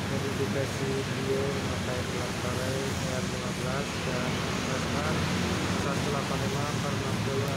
modifikasi Brio memakai pelat karet R15 dan SR 185/60